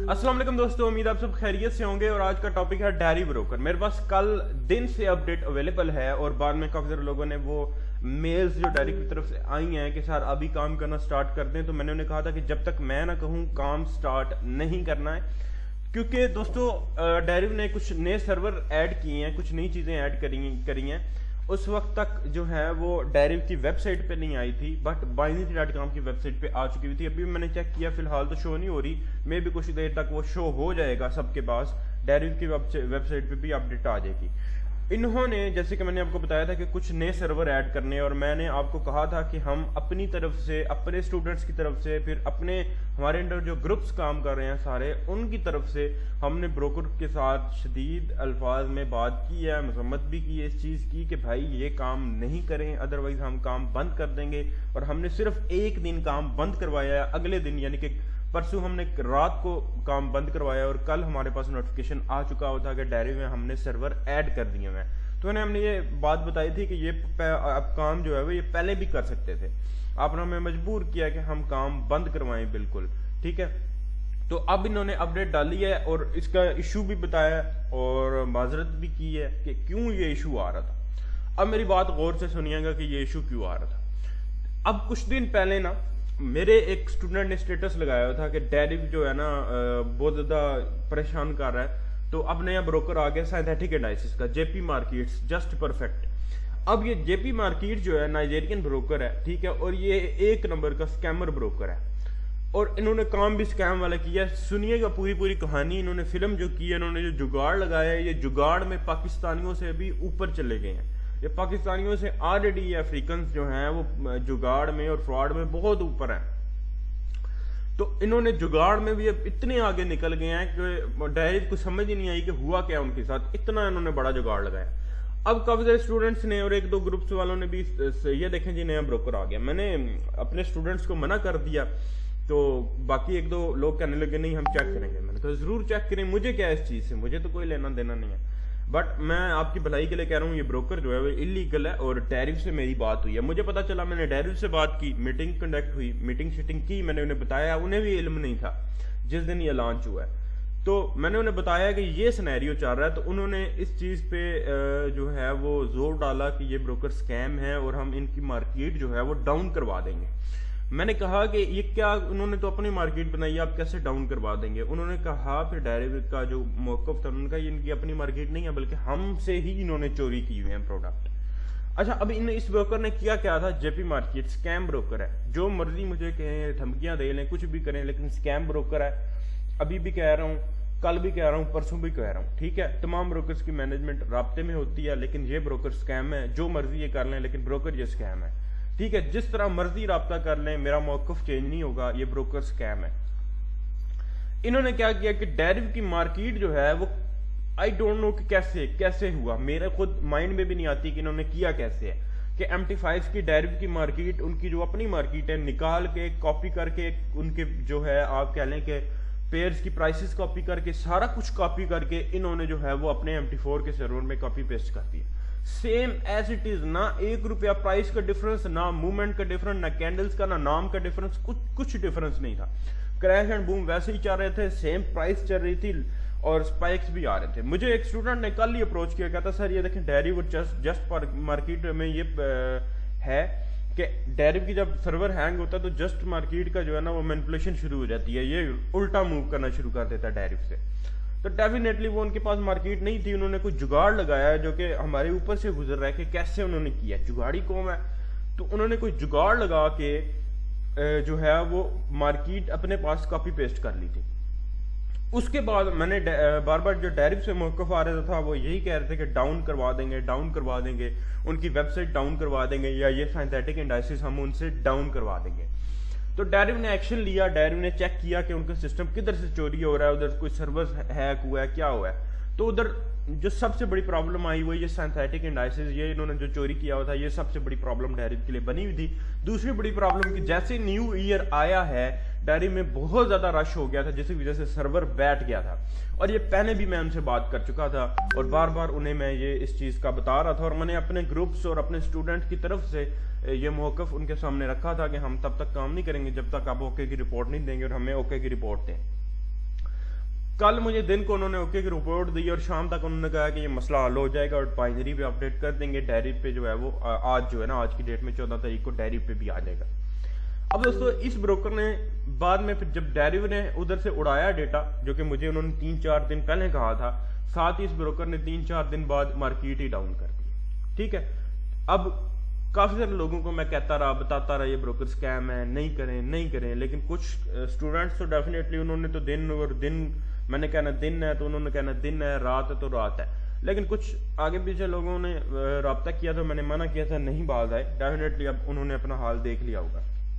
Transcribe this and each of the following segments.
अस्सलाम वालेकुम दोस्तों, उम्मीद आप सब खैरियत से होंगे। और आज का टॉपिक है डायरी ब्रोकर। मेरे पास कल दिन से अपडेट अवेलेबल है और बाद में काफी सारे लोगों ने वो मेल्स जो डायरी की तरफ से आई हैं कि सर अभी काम करना स्टार्ट कर दें, तो मैंने उन्हें कहा था कि जब तक मैं ना कहूँ काम स्टार्ट नहीं करना है। क्योंकि दोस्तों डायरी ने कुछ नए सर्वर ऐड किए हैं, कुछ नई चीज़ें ऐड करी हैं। उस वक्त तक जो है वो डायरी की वेबसाइट पे नहीं आई थी, बट binary.com की वेबसाइट पे आ चुकी हुई थी। अभी मैंने चेक किया, फिलहाल तो शो नहीं हो रही, मे भी कुछ देर तक वो शो हो जाएगा सबके पास। डायरी की वेबसाइट पे भी अपडेट आ जाएगी। इन्होंने जैसे कि मैंने आपको बताया था कि कुछ नए सर्वर ऐड करने, और मैंने आपको कहा था कि हम अपनी तरफ से, अपने स्टूडेंट्स की तरफ से, फिर अपने हमारे अंडर जो ग्रुप्स काम कर रहे हैं सारे, उनकी तरफ से हमने ब्रोकर के साथ शदीद अल्फाज में बात की है, मजम्मत भी की है इस चीज़ की कि भाई ये काम नहीं करें, अदरवाइज हम काम बंद कर देंगे। और हमने सिर्फ एक दिन काम बंद करवाया है, अगले दिन यानी कि परसों हमने रात को काम बंद करवाया और कल हमारे पास नोटिफिकेशन आ चुका होता कि डायरी में हमने सर्वर ऐड कर दिए हैं। तो हमने ये बात बताई थी कि ये अब काम जो है वो ये पहले भी कर सकते थे, आपने हमें मजबूर किया कि हम काम बंद करवाएं बिल्कुल, ठीक है। तो अब इन्होंने अपडेट डाली है और इसका इशू भी बताया और माजरत भी की है कि क्यों ये इशू आ रहा था। अब मेरी बात गौर से सुनिएगा कि ये इशू क्यों आ रहा था। अब कुछ दिन पहले ना मेरे एक स्टूडेंट ने स्टेटस लगाया था कि डायरी जो है ना बहुत ज्यादा परेशान कर रहा है, तो अब नया ब्रोकर आ गया सिंथेटिक एनालिसिस का, जेपी मार्केट्स जस्ट परफेक्ट। अब ये जेपी मार्केट जो है नाइजेरियन ब्रोकर है, ठीक है, और ये एक नंबर का स्कैमर ब्रोकर है और इन्होंने काम भी स्कैम वाला किया। सुनिएगा पूरी कहानी। इन्होंने फिल्म जो की है, इन्होंने जो जुगाड़ लगाया है, ये जुगाड़ में पाकिस्तानियों से भी ऊपर चले गए हैं। ये पाकिस्तानियों से ऑलरेडी ये अफ्रीकन जो हैं वो जुगाड़ में और फ्रॉड में बहुत ऊपर हैं। तो इन्होंने जुगाड़ में भी अब इतने आगे निकल गए हैं कि डायरी को समझ ही नहीं आई कि हुआ क्या उनके साथ, इतना इन्होंने बड़ा जुगाड़ लगाया। अब काफी सारे स्टूडेंट्स ने और एक दो ग्रुप्स वालों ने भी ये देखें जी नया ब्रोकर आ गया। मैंने अपने स्टूडेंट्स को मना कर दिया, तो बाकी एक दो लोग कहने लगे नहीं हम चेक करेंगे। मैंने कहा जरूर चेक करें, मुझे क्या है इस चीज से, मुझे तो कोई लेना देना नहीं है। बट मैं आपकी भलाई के लिए कह रहा हूँ, ये ब्रोकर जो है वो इलीगल है। और टैरिफ से मेरी बात हुई है, मुझे पता चला, मैंने टैरिफ से बात की, मीटिंग कंडक्ट हुई, मीटिंग शीटिंग की, मैंने उन्हें बताया, उन्हें भी इल्म नहीं था जिस दिन ये लॉन्च हुआ है। तो मैंने उन्हें बताया कि ये सिनेरियो चल रहा है, तो उन्होंने इस चीज़ पे जो है वो जोर डाला कि ये ब्रोकर स्कैम है और हम इनकी मार्केट जो है वो डाउन करवा देंगे। मैंने कहा कि ये क्या, उन्होंने तो अपनी मार्केट बनाई, आप कैसे डाउन करवा देंगे। उन्होंने कहा, फिर डायरी का जो मौकफ था उनका, ये इनकी अपनी मार्केट नहीं है बल्कि हमसे ही इन्होंने चोरी की हुई है प्रोडक्ट। अच्छा, अब इस ब्रोकर ने किया क्या था, जेपी मार्केट स्कैम ब्रोकर है, जो मर्जी मुझे कहें, धमकियां दे लें, कुछ भी करें, लेकिन स्कैम ब्रोकर है। अभी भी कह रहा हूँ, कल भी कह रहा हूँ, परसों भी कह रहा हूँ, ठीक है। तमाम ब्रोकर्स की मैनेजमेंट राब्ते में होती है, लेकिन ये ब्रोकर स्कैम है। जो मर्जी ये कर लें, लेकिन ब्रोकर ये स्कैम है, ठीक है। जिस तरह मर्जी राब्ता कर लें, मेरा मौकफ चेंज नहीं होगा, ये ब्रोकर स्कैम है। इन्होंने क्या किया कि डायरी की मार्केट जो है वो आई डोंट नो कि कैसे हुआ, मेरे खुद माइंड में भी नहीं आती कि इन्होंने किया कैसे है कि MT5 की डायरी की मार्केट, उनकी जो अपनी मार्केट है, निकाल के कॉपी करके, उनके जो है आप कह लें कि पेयर्स की प्राइसेस कॉपी करके, सारा कुछ कॉपी करके इन्होंने जो है वो अपने MT4 के सर्वर में कॉपी पेस्ट कर दिया, सेम एज इट इज। ना ₹1 प्राइस का डिफरेंस, ना मूवमेंट का डिफरेंस, ना कैंडल्स का, ना नाम का डिफरेंस, कुछ डिफरेंस नहीं था। क्रैश एंड बूम वैसे ही चल रहे थे, सेम प्राइस चल रही थी और स्पाइक्स भी आ रहे थे। मुझे एक स्टूडेंट ने कल ही अप्रोच किया, कहता सर ये देखें डायरी वो जस्ट मार्केट में ये है कि डायरी की जब सर्वर हैंग होता है तो जस्ट मार्केट का जो है ना वो मैनिपुलेशन शुरू हो जाती है, ये उल्टा मूव करना शुरू कर देता है डायरी से। तो डेफिनेटली वो उनके पास मार्केट नहीं थी, उन्होंने कुछ जुगाड़ लगाया जो कि हमारे ऊपर से गुजर रहा है कि कैसे उन्होंने किया, जुगाड़ी कौन है। तो उन्होंने कोई जुगाड़ लगा के जो है वो मार्केट अपने पास कॉपी पेस्ट कर ली थी। उसके बाद मैंने बार बार जो डायरी से मौकफ आ रहा था वो यही कह रहे थे कि डाउन करवा देंगे, उनकी वेबसाइट डाउन करवा देंगे, या ये सिंथेटिक एनालिसिस हम उनसे डाउन करवा देंगे। तो डायरी ने एक्शन लिया, डायरी ने चेक किया कि उनका सिस्टम किधर से चोरी हो रहा है, उधर कोई सर्वर हैक हुआ है, क्या हुआ है। तो उधर जो सबसे बड़ी प्रॉब्लम आई वो ये सिंथेटिक एनालिसिस, ये इन्होंने जो चोरी किया हुआ था, ये सबसे बड़ी प्रॉब्लम डायरी के लिए बनी हुई थी। दूसरी बड़ी प्रॉब्लम कि जैसे न्यू ईयर आया है, डायरी में बहुत ज्यादा रश हो गया था, जिसकी वजह से सर्वर बैठ गया था। और ये पहले भी मैं उनसे बात कर चुका था और बार बार उन्हें मैं ये इस चीज का बता रहा था, और मैंने अपने ग्रुप्स और अपने स्टूडेंट की तरफ से ये मौकफ उनके सामने रखा था कि हम तब तक काम नहीं करेंगे जब तक आप ओके की रिपोर्ट नहीं देंगे और हमें ओके की रिपोर्ट दें। कल मुझे दिन को उन्होंने ओके की रिपोर्ट दी और शाम तक उन्होंने कहा कि ये मसला हल हो जाएगा और बाइनरी पे अपडेट कर देंगे, डायरी पे जो है वो आज जो है ना, आज की डेट में 14 तारीख को डायरी पे भी आ जाएगा। अब दोस्तों इस ब्रोकर ने बाद में फिर जब डायरी ने उधर से उड़ाया डेटा, जो कि मुझे उन्होंने 3-4 दिन पहले कहा था, साथ ही इस ब्रोकर ने 3-4 दिन बाद मार्केट ही डाउन कर दी। ठीक है, अब काफी सारे लोगों को मैं कहता रहा, बताता रहा ये ब्रोकर स्कैम है, नहीं करें नहीं करें, लेकिन कुछ स्टूडेंट्स तो डेफिनेटली उन्होंने तो दिन और दिन, मैंने कहना दिन है तो उन्होंने कहना दिन है, रात है तो रात है, लेकिन कुछ आगे पीछे लोगों ने रब्ता किया तो मैंने मना किया था नहीं बात आए, डेफिनेटली अब उन्होंने अपना हाल देख लिया होगा।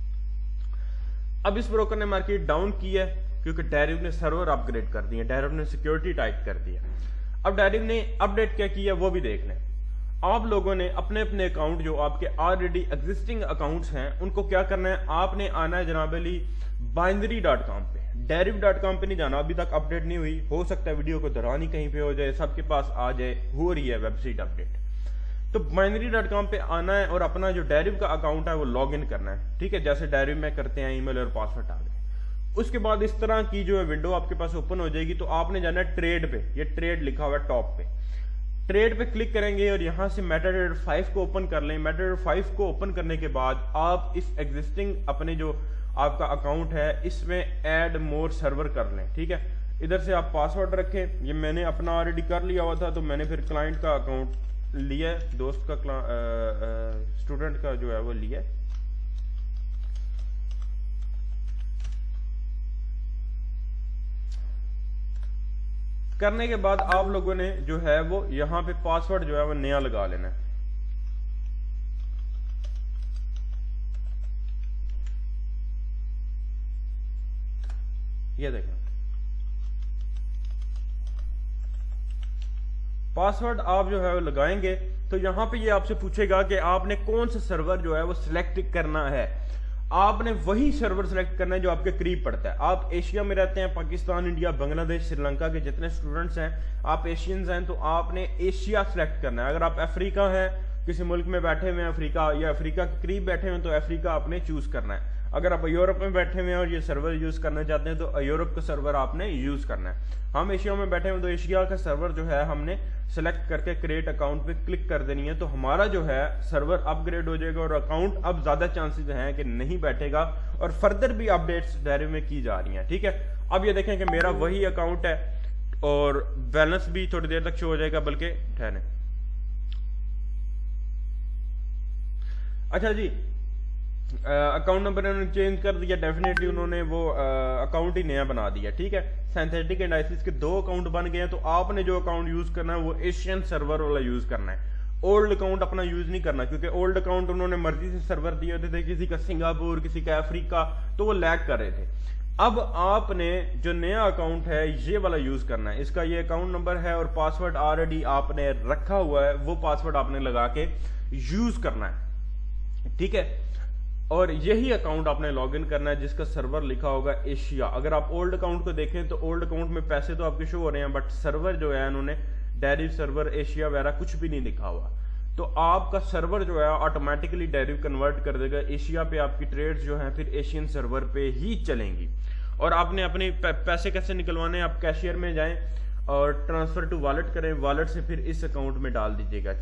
अब इस ब्रोकर ने मार्केट डाउन की है क्योंकि डेरिव ने सर्वर अपग्रेड कर दिए, डेरिव ने सिक्योरिटी टाइट कर दिया। अब डेरिव ने अपडेट क्या किया वो भी देख लें। आप लोगों ने अपने अपने अकाउंट जो आपके ऑलरेडी एग्जिस्टिंग अकाउंट्स हैं उनको क्या करना है, आपने आना है जनाब अली binary.com पे, deriv.com पे नहीं जाना, अभी तक अपडेट नहीं हुई, हो सकता है वीडियो को दौरान ही कहीं पे हो जाए, सबके पास आ जाए, हो रही है वेबसाइट अपडेट। तो binary.com पे आना है और अपना जो डेरिव का अकाउंट है वो लॉग इन करना है। ठीक है, जैसे डेरिव में करते हैं, ईमेल और पासवर्ड डाल के। उसके बाद इस तरह की जो है विंडो आपके पास ओपन हो जाएगी। तो आपने जाना है ट्रेड पे, ये ट्रेड लिखा हुआ है टॉप पे, ट्रेड पे क्लिक करेंगे और यहां से मेटाडेटा 5 को ओपन कर लें। मेटाडेटा 5 को ओपन करने के बाद आप इस एग्जिस्टिंग अपने जो आपका अकाउंट है इसमें ऐड मोर सर्वर कर लें। ठीक है, इधर से आप पासवर्ड रखें, ये मैंने अपना ऑलरेडी कर लिया हुआ था तो मैंने फिर क्लाइंट का अकाउंट लिया, दोस्त का स्टूडेंट का जो है वो लिया। करने के बाद आप लोगों ने जो है वो यहां पे पासवर्ड जो है वो नया लगा लेना है। ये देखें, पासवर्ड आप जो है वो लगाएंगे तो यहां पे ये आपसे पूछेगा कि आपने कौन सा सर्वर जो है वो सिलेक्ट करना है। आपने वही सर्वर सिलेक्ट करना है जो आपके करीब पड़ता है। आप एशिया में रहते हैं, पाकिस्तान, इंडिया, बांग्लादेश, श्रीलंका के जितने स्टूडेंट्स हैं, आप एशियंस हैं, तो आपने एशिया सिलेक्ट करना है। अगर आप अफ्रीका हैं, किसी मुल्क में बैठे हुए हैं अफ्रीका, या अफ्रीका के करीब बैठे हुए हैं, तो अफ्रीका आपने चूज करना है। अगर आप यूरोप में बैठे हुए हैं और ये सर्वर यूज करना चाहते हैं तो यूरोप का सर्वर आपने यूज करना है। हम एशिया में बैठे हुए तो एशिया का सर्वर जो है हमने सेलेक्ट करके क्रिएट अकाउंट पे क्लिक कर देनी है, तो हमारा जो है सर्वर अपग्रेड हो जाएगा और अकाउंट अब ज्यादा चांसेस हैं कि नहीं बैठेगा और फर्दर भी अपडेट्स डेरिव में की जा रही हैं। ठीक है, अब ये देखें कि मेरा वही अकाउंट है और बैलेंस भी थोड़ी देर तक शो हो जाएगा, बल्कि ठहरे। अच्छा जी, अकाउंट नंबर उन्होंने चेंज कर दिया, डेफिनेटली उन्होंने वो अकाउंट ही नया बना दिया। ठीक है, सिंथेटिक एंड आईसीस के 2 अकाउंट बन गए हैं, तो आपने जो अकाउंट यूज करना है वो एशियन सर्वर वाला यूज करना है। ओल्ड अकाउंट अपना यूज नहीं करना, क्योंकि ओल्ड अकाउंट उन्होंने मर्जी से सर्वर दिए होते थे, किसी का सिंगापुर, किसी का अफ्रीका, तो वो लैग कर रहे थे। अब आपने जो नया अकाउंट है ये वाला यूज करना है। इसका ये अकाउंट नंबर है और पासवर्ड ऑलरेडी आपने रखा हुआ है, वो पासवर्ड आपने लगा के यूज करना है। ठीक है, और यही अकाउंट आपने लॉगिन करना है जिसका सर्वर लिखा होगा एशिया। अगर आप ओल्ड अकाउंट को देखें तो ओल्ड अकाउंट में पैसे तो आपके शो हो रहे हैं, बट सर्वर जो है उन्होंने डेरिव सर्वर एशिया वगैरह कुछ भी नहीं लिखा हुआ। तो आपका सर्वर जो है ऑटोमेटिकली डेरिव कन्वर्ट कर देगा एशिया पे, आपकी ट्रेड्स जो है फिर एशियन सर्वर पे ही चलेंगी। और आपने अपने पैसे कैसे निकलवाने हैं, आप कैशियर में जाएं और ट्रांसफर टू वॉलेट करें, वॉलेट से फिर इस अकाउंट में डाल दीजिएगा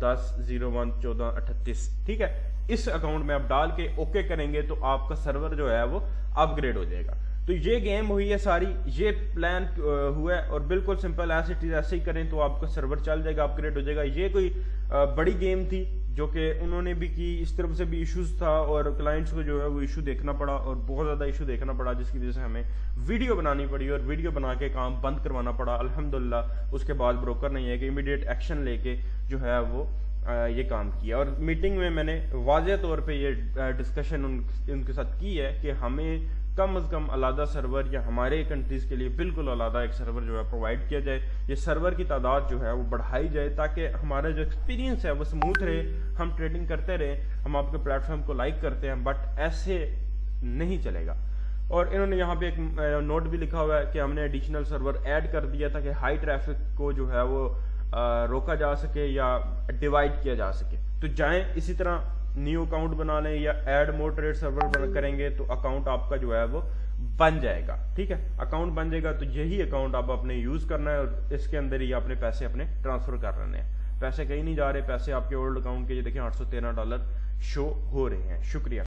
410-01-1438। ठीक है, इस अकाउंट में आप डाल के ओके करेंगे तो आपका सर्वर जो है वो अपग्रेड हो जाएगा। तो ये गेम हुई है सारी, ये प्लान हुआ है और बिल्कुल सिंपल ऐसे चीज ऐसे ही करें तो आपका सर्वर चल जाएगा, अपग्रेड हो जाएगा। ये कोई बड़ी गेम थी जो कि उन्होंने भी की, इस तरफ से भी इश्यूज था और क्लाइंट्स को जो है वो इशू देखना पड़ा और बहुत ज्यादा इशू देखना पड़ा, जिसकी वजह से हमें वीडियो बनानी पड़ी और वीडियो बना के काम बंद करवाना पड़ा। अल्हम्दुलिल्लाह उसके बाद ब्रोकर ने ये कि इमीडिएट एक्शन लेके जो है वो ये काम किया। और मीटिंग में मैंने वाज़ेह तौर पे ये डिस्कशन उनके साथ की है कि हमें कम से कम अलग सर्वर या हमारे कंट्रीज के लिए बिल्कुल अलग एक सर्वर जो है प्रोवाइड किया जाए। ये सर्वर की तादाद जो है वो बढ़ाई जाए ताकि हमारा जो एक्सपीरियंस है वो स्मूथ रहे, हम ट्रेडिंग करते रहे। हम आपके प्लेटफॉर्म को लाइक करते हैं बट ऐसे नहीं चलेगा। और इन्होंने यहाँ पे एक नोट भी लिखा हुआ है कि हमने एडिशनल सर्वर ऐड कर दिया ताकि हाई ट्रैफिक को जो है वो रोका जा सके या डिवाइड किया जा सके। तो जाएं इसी तरह न्यू अकाउंट बना लें या ऐड मोर ट्रेड सर्वर करेंगे तो अकाउंट आपका जो है वो बन जाएगा। ठीक है, अकाउंट बन जाएगा तो यही अकाउंट आप अपने यूज करना है और इसके अंदर ही अपने पैसे अपने ट्रांसफर कर रहे हैं। पैसे कहीं नहीं जा रहे, पैसे आपके ओल्ड अकाउंट के ये देखें $813 शो हो रहे हैं। शुक्रिया।